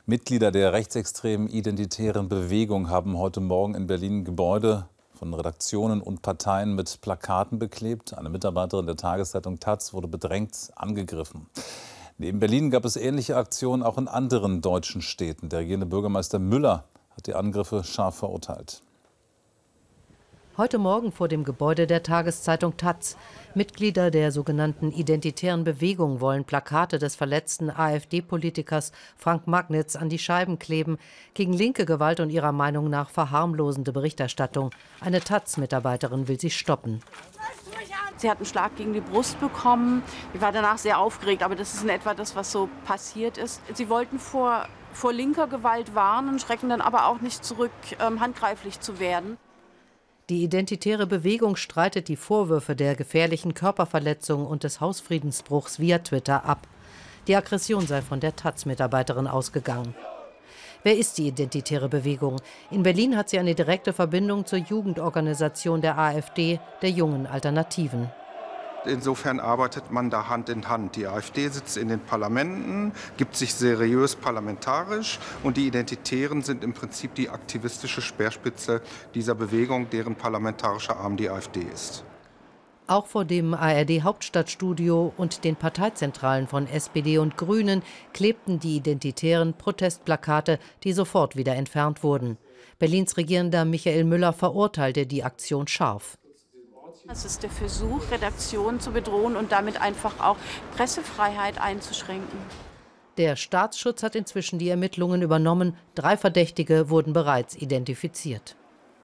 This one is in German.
Mitglieder der rechtsextremen identitären Bewegung haben heute Morgen in Berlin Gebäude von Redaktionen und Parteien mit Plakaten beklebt. Eine Mitarbeiterin der Tageszeitung taz wurde bedrängt angegriffen. Neben Berlin gab es ähnliche Aktionen auch in anderen deutschen Städten. Der regierende Bürgermeister Müller hat die Angriffe scharf verurteilt. Heute Morgen vor dem Gebäude der Tageszeitung taz. Mitglieder der sogenannten identitären Bewegung wollen Plakate des verletzten AfD-Politikers Frank Magnitz an die Scheiben kleben, gegen linke Gewalt und ihrer Meinung nach verharmlosende Berichterstattung. Eine taz-Mitarbeiterin will sie stoppen. Sie hat einen Schlag gegen die Brust bekommen. Ich war danach sehr aufgeregt, aber das ist in etwa das, was so passiert ist. Sie wollten vor linker Gewalt warnen, schrecken dann aber auch nicht zurück, handgreiflich zu werden. Die identitäre Bewegung streitet die Vorwürfe der gefährlichen Körperverletzung und des Hausfriedensbruchs via Twitter ab. Die Aggression sei von der taz-Mitarbeiterin ausgegangen. Wer ist die identitäre Bewegung? In Berlin hat sie eine direkte Verbindung zur Jugendorganisation der AfD, der Jungen Alternativen. Insofern arbeitet man da Hand in Hand. Die AfD sitzt in den Parlamenten, gibt sich seriös parlamentarisch, und die Identitären sind im Prinzip die aktivistische Speerspitze dieser Bewegung, deren parlamentarischer Arm die AfD ist. Auch vor dem ARD-Hauptstadtstudio und den Parteizentralen von SPD und Grünen klebten die Identitären Protestplakate, die sofort wieder entfernt wurden. Berlins Regierender Michael Müller verurteilte die Aktion scharf. Es ist der Versuch, Redaktionen zu bedrohen und damit einfach auch Pressefreiheit einzuschränken. Der Staatsschutz hat inzwischen die Ermittlungen übernommen. 3 Verdächtige wurden bereits identifiziert.